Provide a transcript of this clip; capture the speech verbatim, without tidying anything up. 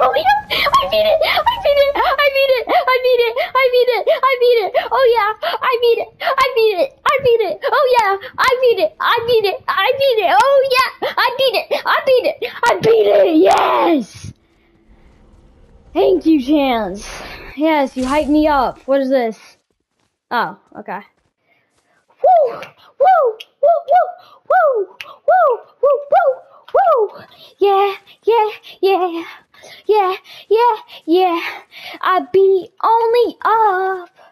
Oh yeah, I beat it! I beat it! I beat it! I beat it! I beat it! I beat it! Oh yeah, I beat it! I beat it! I beat it! Oh yeah, I beat it! I beat it! I beat it! Oh yeah, I beat it! I beat it! I beat it! Yes! Thank you, Chance. Yes, you hyped me up. What is this? Oh, okay. Woo! Woo! Woo! Woo! Woo! Woo! Woo! Woo! Woo! Yeah! Yeah! Yeah! Yeah! Yeah! Yeah! I beat only up.